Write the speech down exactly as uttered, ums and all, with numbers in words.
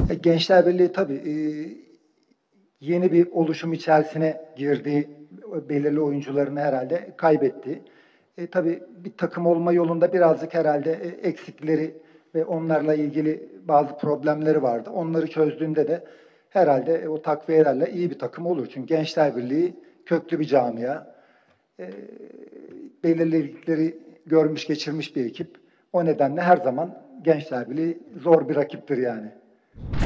E, Gençler Birliği tabii e, yeni bir oluşum içerisine girdi. Belirli oyuncularını herhalde kaybetti. E, tabii bir takım olma yolunda birazcık herhalde e, eksikleri ve onlarla ilgili bazı problemleri vardı. Onları çözdüğünde de herhalde e, o takviyelerle iyi bir takım olur. Çünkü Gençler Birliği köklü bir camia. E, Belirlilikleri görmüş geçirmiş bir ekip. O nedenle her zaman Gençler Birliği zor bir rakiptir yani.